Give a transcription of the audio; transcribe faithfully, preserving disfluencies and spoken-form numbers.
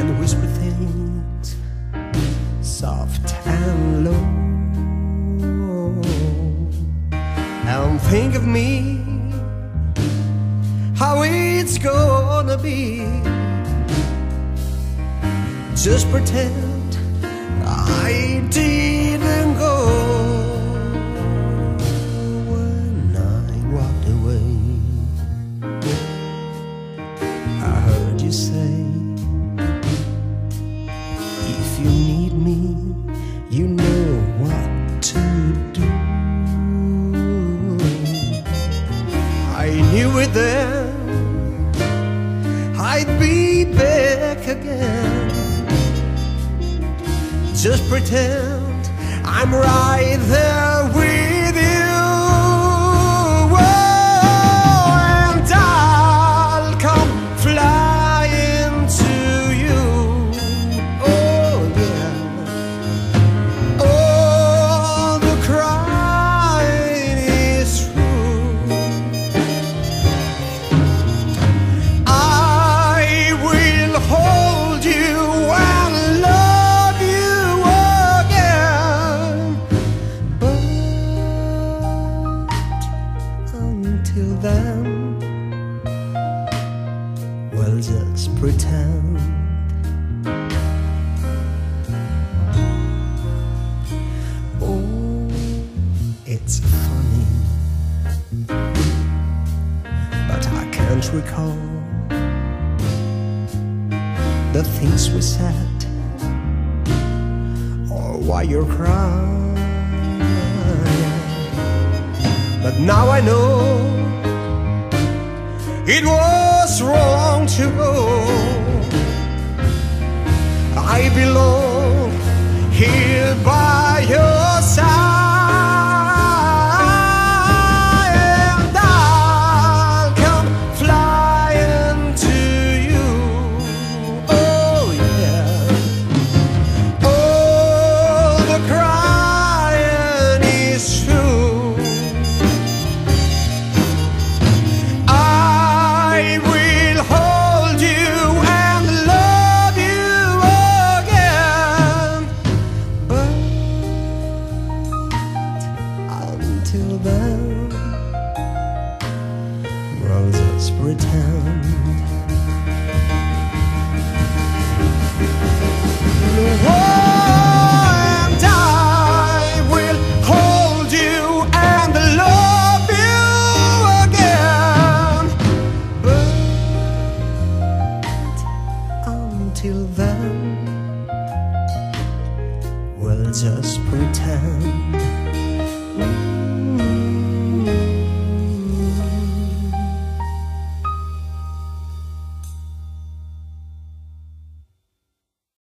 and whisper things soft and low, and think of me, how it's gonna be. Just pretend I didn't go when I walked away. I heard you say, if you need me, you know what to do. I knew it then, I'd be back again. Just pretend I'm right there with you, oh, and I'll come flying to you, oh yeah. Oh, the crying is true. I will hold you and love you again, but until then, well, just pretend. Oh, it's funny, but I can't recall the things we said or why you're crying. But now I know it was wrong to go. I belong here by your side, and I'll come flying to you, oh yeah. Oh, the crying is true. I will hold you and love you again, but until then, well, just pretend. Oh, and I will hold you and love you again, but until then, well, just pretend.